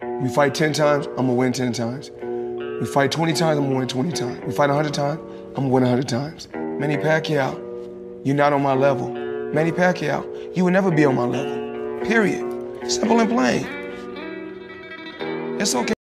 We fight 10 times, I'm gonna win 10 times. We fight 20 times, I'm gonna win 20 times. We fight 100 times, I'm gonna win 100 times. Manny Pacquiao, you're not on my level. Manny Pacquiao, you will never be on my level. Period. Simple and plain. It's okay.